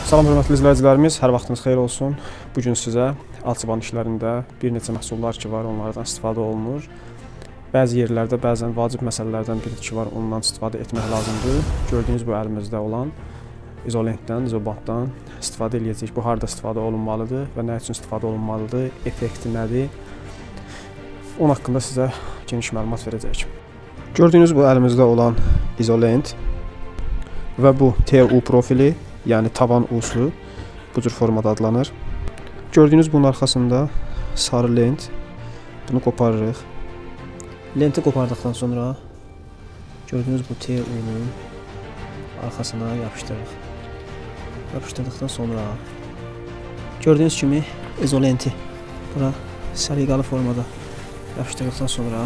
Salam hörmətli izləyicilərimiz, hər vaxtınız xeyir olsun. Bugün sizə alçıban işlərində bir neçə məhsullar ki var, onlardan istifadə olunur. Bəzi yerlərdə bəzən vacib məsələlərdən biri ki var, ondan istifadə etmək lazımdır. Gördüyünüz bu əlimizdə olan izolentdən, izobantdan istifadə edəcəyik. Bu harda istifadə olunmalıdır və nə üçün istifadə olunmalıdır, effekti nədir? Onun haqqında sizə geniş məlumat verəcəyik. Gördüyünüz bu əlimizdə olan izolent və bu TU profili, yəni tavan uslu, bu cür formada adlanır. Gördüyünüz bunun arxasında sarı lent, bunu qoparırıq. Lenti qopardıqdan sonra gördüyünüz bu TU-nun arxasına yapışdırırıq. Yapışdırdıqdan sonra gördüyünüz kimi izolenti bura səliqəli formada yapışdırdıqdan sonra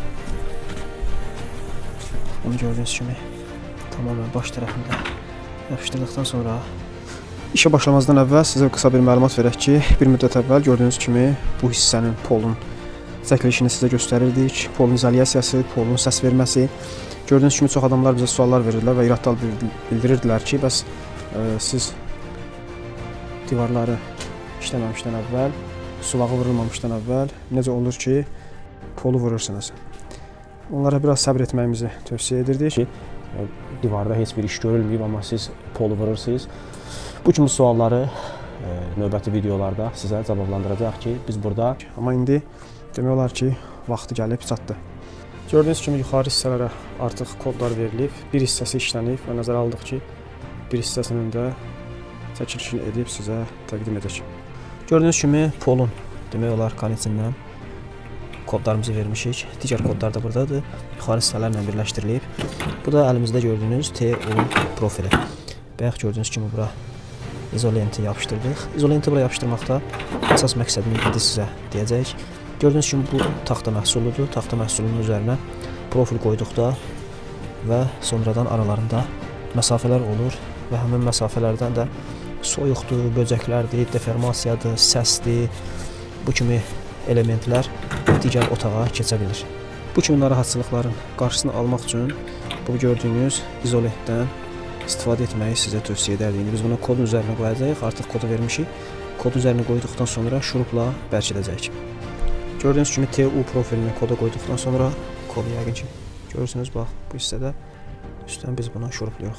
bunu gördüyünüz kimi tamamen baş tərəfində yapışdırdıqdan sonra işə başlamazdan əvvəl sizə qısa bir məlumat verək ki, bir müddət əvvəl gördüyünüz kimi bu hissənin polun çəkilişini sizə göstərirdik. Polun izolyasiyası, polun səs verməsi. Gördüyünüz kimi çox adamlar bizə suallar verirdilər və irad bildirirdilər ki, bəs siz divarları işləməmişdən əvvəl, sulağı vurulmamışdan əvvəl necə olur ki, polu vurursunuz? Onlara biraz səbr etməyimizi tövsiyə edirdik ki, divarda heç bir iş görülməyib, amma siz polu vurursunuz. Bu kimi sualları növbəti videolarda sizə cavablandıracaq ki, biz burada. Amma indi demək olar ki, vaxtı gəlib çatdı. Gördüyünüz kimi yuxarı hissələrə artıq kodlar verilib, bir hissəsi işlənib və nəzərə aldıq ki, bir hissəsinin də çəkilişini edib sizə təqdim edəcək. Gördüyünüz kimi polun demək olar konneksindən kodlarımızı vermişik. Digər kodlar da buradadır. Yuxarı hissələrlə birləşdirilib. Bu da əlimizdə gördüyünüz TU profili. Bayaq gördüyünüz kimi bura izolenti yapışdırdıq. İzolenti bura yapışdırmaqda əsas məqsədini indi sizə deyəcək. Gördüyünüz kimi bu taxta məhsuludur. Taxta məhsulunun üzərinə profil qoyduqda və sonradan aralarında məsafələr olur və həmin məsafələrdən də soyuqdur, böcəklərdir, deformasiyadır, səsdir, bu kimi elementlər digər otağa keçə bilir. Bu kimi narahatçılıqların qarşısını almaq üçün bu gördüyünüz izolentdən istifadə etməyi sizə tövsiyə edərdik. Biz bunu kodun üzərinə qoyacağıq, artıq kodu vermişik. Kodun üzərinə qoyduqdan sonra şurupla bərkidəcəyik. Gördüyünüz kimi TU profilini koda qoyduqdan sonra kodu yəqin ki görürsünüz, bax bu hissədə üstdən biz bunu şuruplayırıq.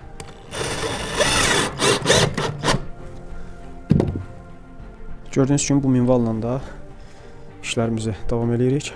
Gördüyünüz kimi bu minvalla da işlərimizi davam edirik.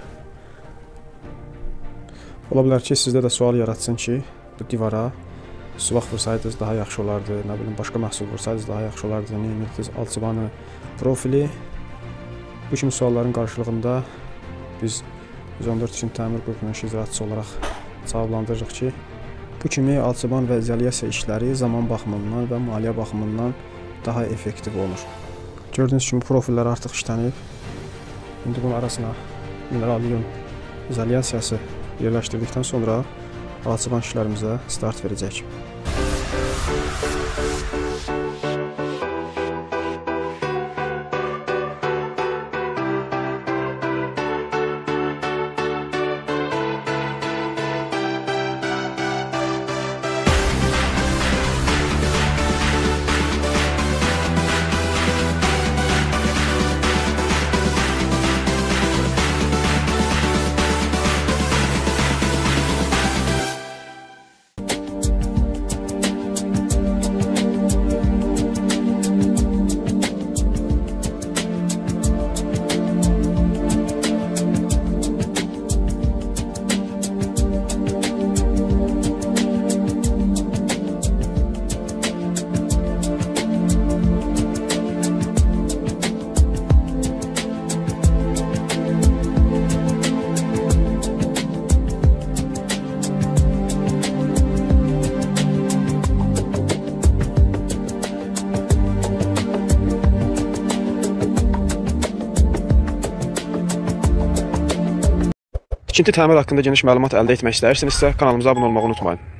Ola bilər ki, sizdə də sual yaratsın ki, bu divara suvaq vursaydınız daha yaxşı olardı, nə bilim, başqa məhsul vursaydınız daha yaxşı olardı, neyinirdiniz, alçıbanı, profili. Bu kimi sualların qarşılığında biz 114 İşin Təmir Qrupunun icraçısı olaraq cavablandırırıq ki, bu kimi alçıban və izolyasiya işləri zaman baxımından və maliyyə baxımından daha effektiv olur. Gördüyünüz kimi profillər artıq işlənib. İndi bunun arasına mineral iyon izolyasiyası yerləşdirdikdən sonra alçıban işlərimizə start verəcək. Tikinti təmir haqqında geniş məlumat əldə etmək istəyirsinizsə, kanalımıza abunə olmağı unutmayın.